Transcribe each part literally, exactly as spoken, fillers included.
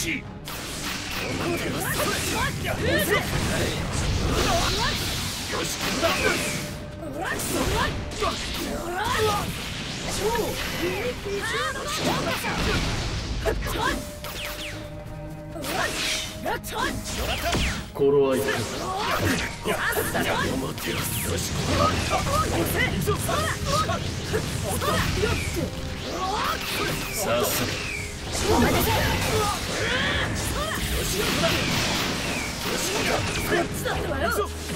しよし頃合いか。さあさお待たせ。こっちだったわよ。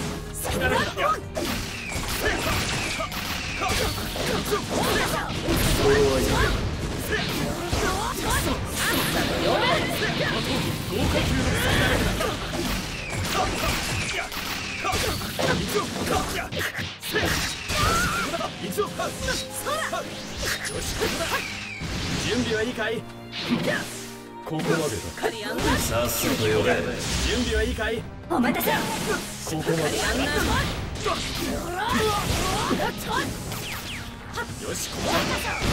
準備はいいかい？ここまでだ。さっさと呼べ。準備はいいかい？ お待たせ。 ここまでだ。よし、ここま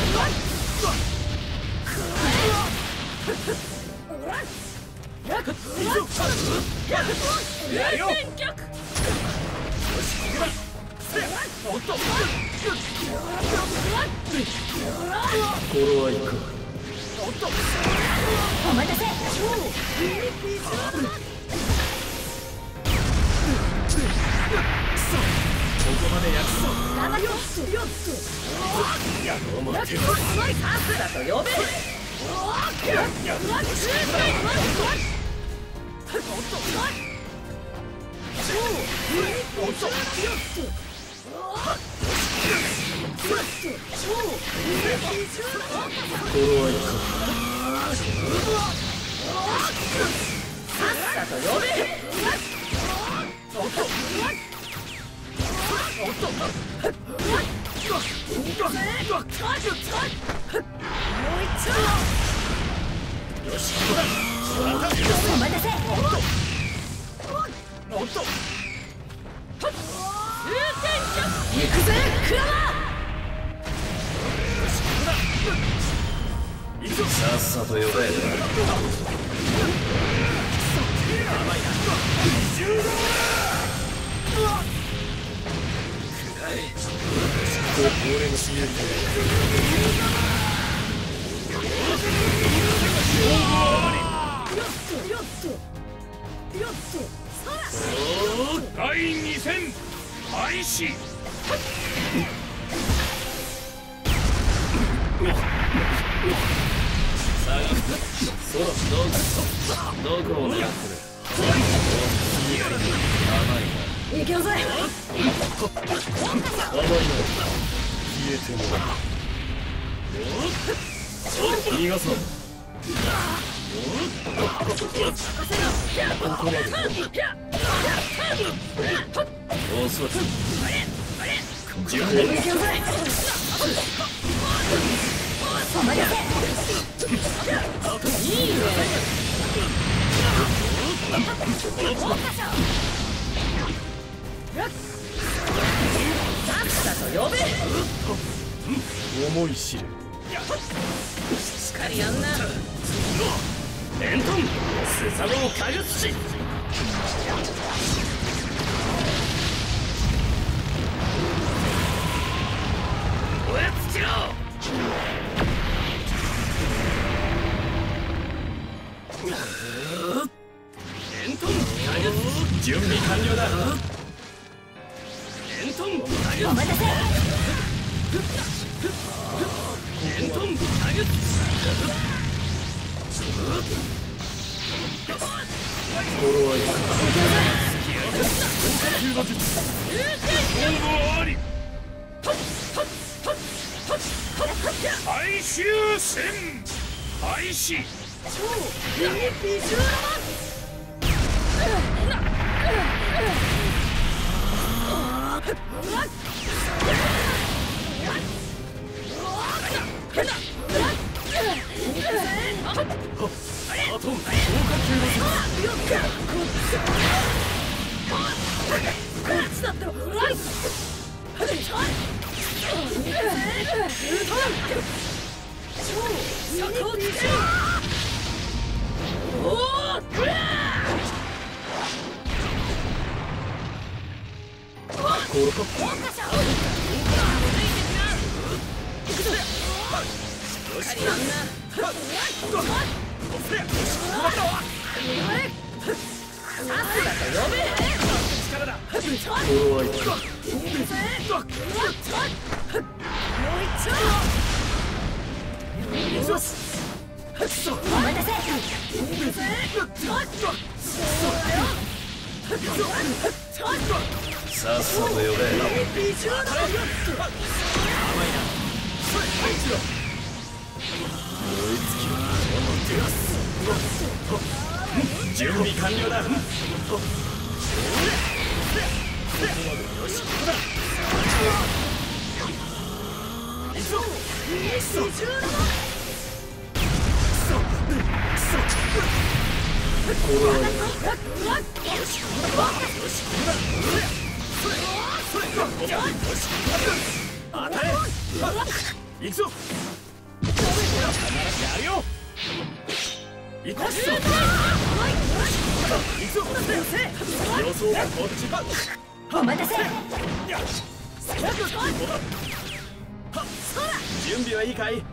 で。やるよ。よし、ここだ。おっと。頃合いか。おっと。 お待たせ。 ここまで約束。 頑張るよ。 やろうもってる。 さっさと呼べ。 おっと。頃合いか。 さっさと呼べ。 おっと。おっと。よし、ここだ。 お待たせ。 おっと。 行くぜ、クラマ。 さっさと呼べ。俺の知恵でだいに戦開始。そろどこどこを狙ってる。 行けよぜ。 甘いな。消えてもらう。逃がそう。ここまで。遅い。準備。 行けよぜ。お待たせ。いいね。さっさと呼べ。 思い知れ。 しっかりやんな。 レントン、スサノオカグツシ。燃え尽きろ。レントン、カグツシ。準備完了だ。レントン、カグツシ。 お待たせ。 レントン、カグツシ。頃合いか。急の術。応募あり。最終戦開始。アトム、消火球の術。 こっちだったらフライ。そこをつける。 さっさと呼べ。準備完了だ。よし、ここだ。行くぞ。当たれ。行くぞ。やるよ。行くぞ。行くぞ。予想がこっちだ。 お待たせ。 準備はいいかい。こ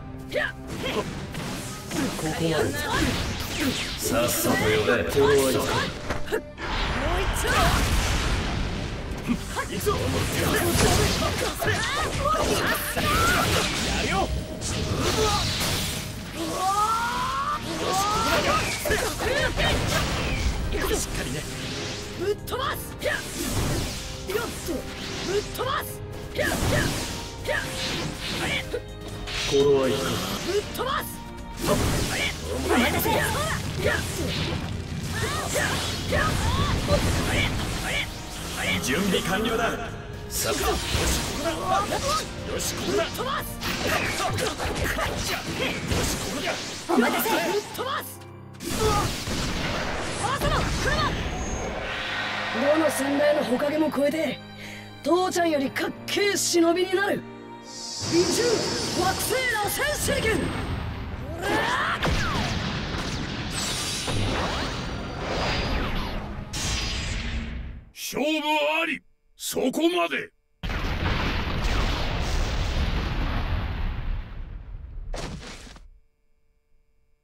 こまで。さっさと呼べ。行くぞ。やるよ。しっかりね。 ぶっ飛ばす。よっとぶっ飛ばす。 頃合いか。 ぶっ飛ばす。お待たせ。 準備完了だ。さあ、よし、ここだ。よし、ここだ。 飛ばす。 よし、ここだ。 お待たせ。ぶっ飛ばす。どの先代のほかげも超えて父ちゃんよりかっけえ忍びになる。美獣惑星螺旋手裏剣。 勝負あり。そこまで。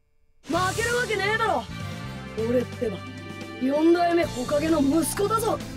負けるわけねえだろ。俺ってば四代目ほかげの息子だぞ。